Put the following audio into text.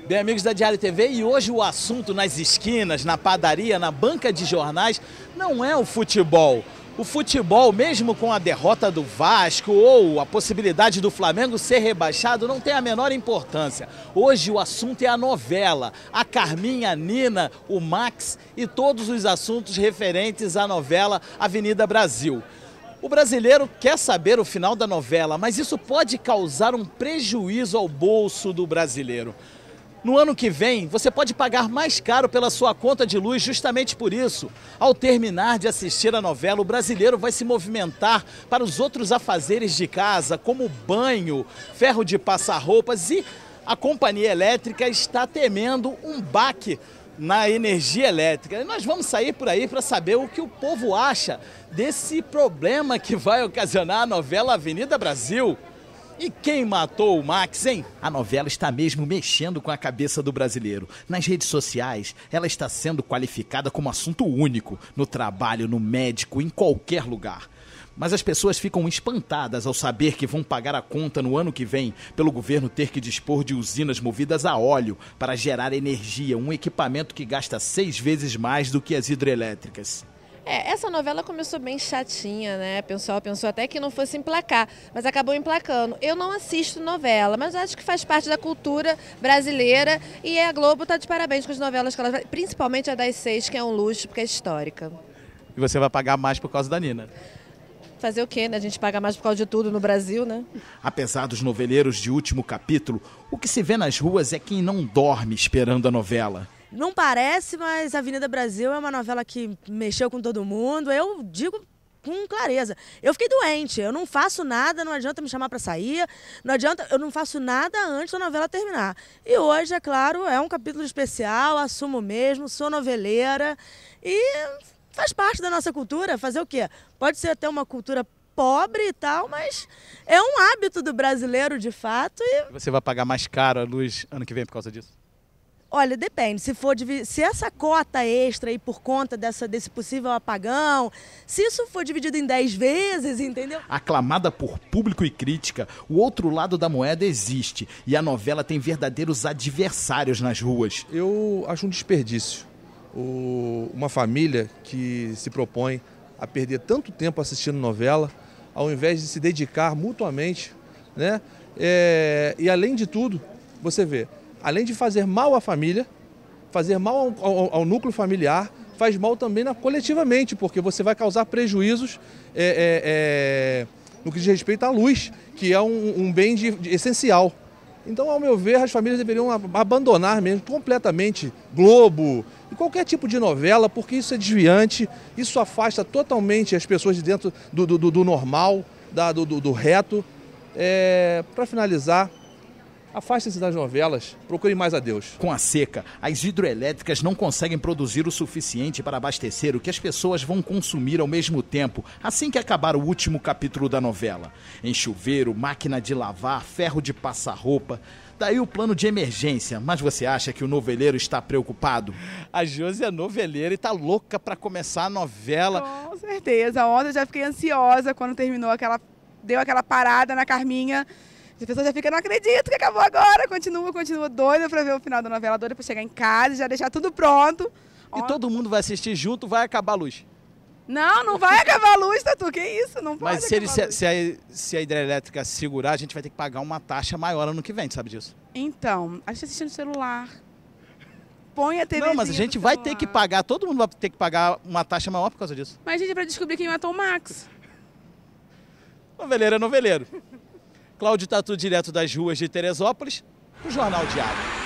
Bem, amigos da Diário TV, e hoje o assunto nas esquinas, na padaria, na banca de jornais, não é o futebol. O futebol, mesmo com a derrota do Vasco ou a possibilidade do Flamengo ser rebaixado, não tem a menor importância. Hoje o assunto é a novela, a Carminha, a Nina, o Max e todos os assuntos referentes à novela Avenida Brasil. O brasileiro quer saber o final da novela, mas isso pode causar um prejuízo ao bolso do brasileiro. No ano que vem, você pode pagar mais caro pela sua conta de luz justamente por isso. Ao terminar de assistir a novela, o brasileiro vai se movimentar para os outros afazeres de casa, como banho, ferro de passar roupas, e a companhia elétrica está temendo um baque na energia elétrica. E nós vamos sair por aí para saber o que o povo acha desse problema que vai ocasionar a novela Avenida Brasil. E quem matou o Max, hein? A novela está mesmo mexendo com a cabeça do brasileiro. Nas redes sociais, ela está sendo qualificada como assunto único, no trabalho, no médico, em qualquer lugar. Mas as pessoas ficam espantadas ao saber que vão pagar a conta no ano que vem pelo governo ter que dispor de usinas movidas a óleo para gerar energia, um equipamento que gasta 6 vezes mais do que as hidrelétricas. Essa novela começou bem chatinha, né? O pessoal pensou até que não fosse emplacar, mas acabou emplacando. Eu não assisto novela, mas acho que faz parte da cultura brasileira e a Globo está de parabéns com as novelas que ela faz, principalmente a das 6, que é um luxo, porque é histórica. E você vai pagar mais por causa da Nina? Fazer o quê, né? A gente paga mais por causa de tudo no Brasil, né? Apesar dos noveleiros de último capítulo, o que se vê nas ruas é quem não dorme esperando a novela. Não parece, mas Avenida Brasil é uma novela que mexeu com todo mundo. Eu digo com clareza. Eu fiquei doente, eu não faço nada, não adianta me chamar para sair, não adianta, eu não faço nada antes da novela terminar. E hoje, é claro, é um capítulo especial, assumo mesmo, sou noveleira e faz parte da nossa cultura. Fazer o quê? Pode ser até uma cultura pobre e tal, mas é um hábito do brasileiro de fato. E você vai pagar mais caro a luz ano que vem por causa disso? Olha, depende, se essa cota extra aí por conta desse possível apagão, se isso for dividido em 10 vezes, entendeu? Aclamada por público e crítica, o outro lado da moeda existe e a novela tem verdadeiros adversários nas ruas. Eu acho um desperdício. Uma família que se propõe a perder tanto tempo assistindo novela, ao invés de se dedicar mutuamente, né? E além de tudo, você vê, além de fazer mal à família, fazer mal ao núcleo familiar, faz mal também coletivamente, porque você vai causar prejuízos no que diz respeito à luz, que é um bem essencial. Então, ao meu ver, as famílias deveriam abandonar mesmo completamente Globo e qualquer tipo de novela, porque isso é desviante, isso afasta totalmente as pessoas de dentro do normal, do reto. Para finalizar, afaste-se das novelas, procure mais a Deus. Com a seca, as hidroelétricas não conseguem produzir o suficiente para abastecer o que as pessoas vão consumir ao mesmo tempo, assim que acabar o último capítulo da novela. Em chuveiro, máquina de lavar, ferro de passar roupa. Daí o plano de emergência, mas você acha que o noveleiro está preocupado? A Josi é noveleira e está louca para começar a novela. Com certeza, ontem eu já fiquei ansiosa quando deu aquela parada na Carminha. As pessoas já ficam, não acredito que acabou agora, continua doida para ver o final da novela, doida para chegar em casa e já deixar tudo pronto. E todo mundo vai assistir junto, vai acabar a luz. Não vai acabar a luz, Tatu, que isso, não pode. Mas se a hidrelétrica segurar, a gente vai ter que pagar uma taxa maior ano que vem, sabe disso? Então, a gente assiste no celular, põe a TV. Não, mas a gente vai ter que pagar, todo mundo vai ter que pagar uma taxa maior por causa disso. Mas, gente, é para descobrir quem matou o Max. Noveleiro é noveleiro. Cláudio Tatu, direto das ruas de Teresópolis, o Jornal Diário.